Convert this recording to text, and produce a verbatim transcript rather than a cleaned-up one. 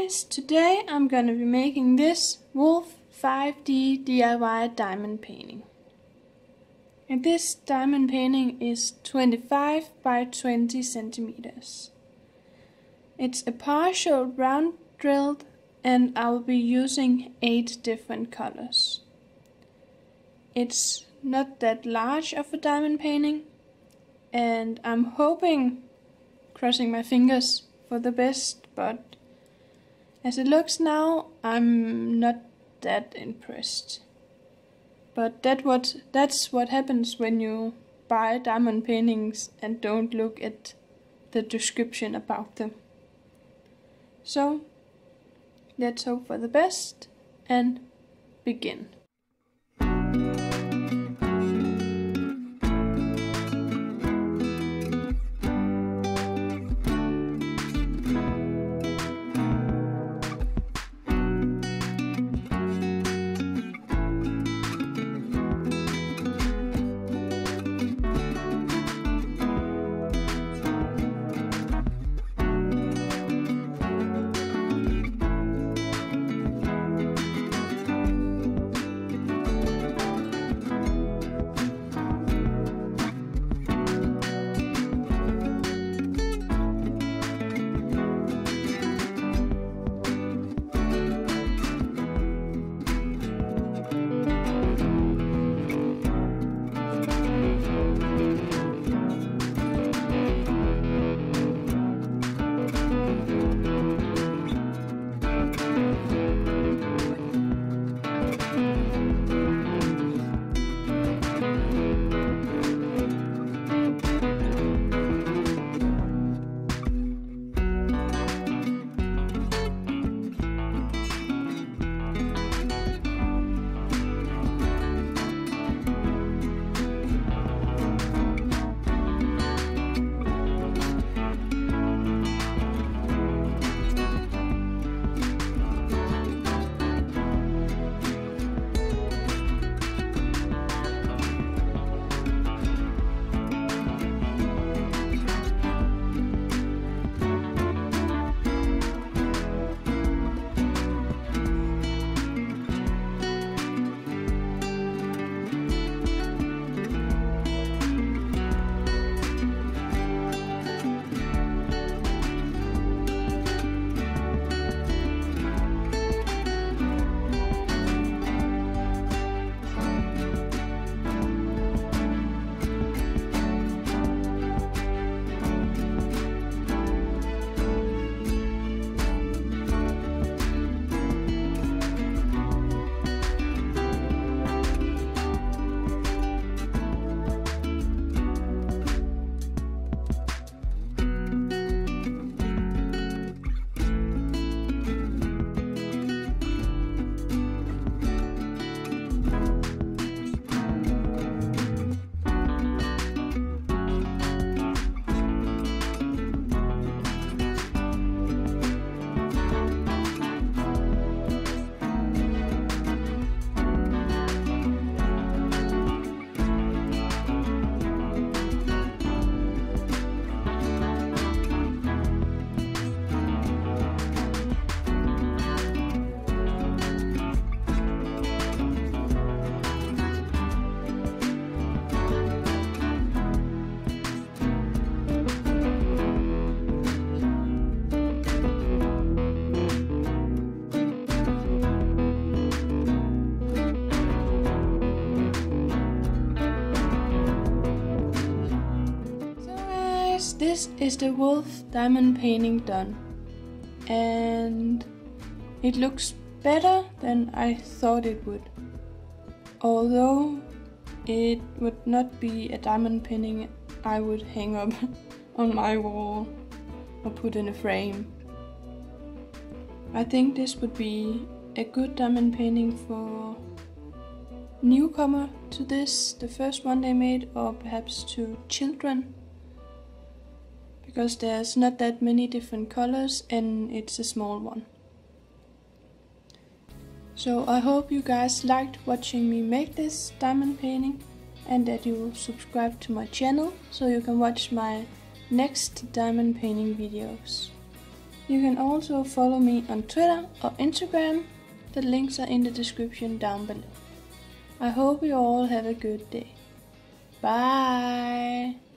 guys, today I'm gonna be making this Wolf five D D I Y diamond painting. And this diamond painting is twenty-five by twenty centimeters. It's a partial round drilled and I will be using eight different colors. It's not that large of a diamond painting and I'm hoping, crossing my fingers for the best, but as it looks now, I'm not that impressed. But that what that's what happens when you buy diamond paintings and don't look at the description about them. So, let's hope for the best and begin. This is the wolf diamond painting done, and it looks better than I thought it would. Although it would not be a diamond painting I would hang up on my wall or put in a frame. I think this would be a good diamond painting for newcomer to this, the first one they made, or perhaps to children. Because there's not that many different colors and it's a small one. So I hope you guys liked watching me make this diamond painting and that you will subscribe to my channel so you can watch my next diamond painting videos. You can also follow me on Twitter or Instagram. The links are in the description down below. I hope you all have a good day. Bye!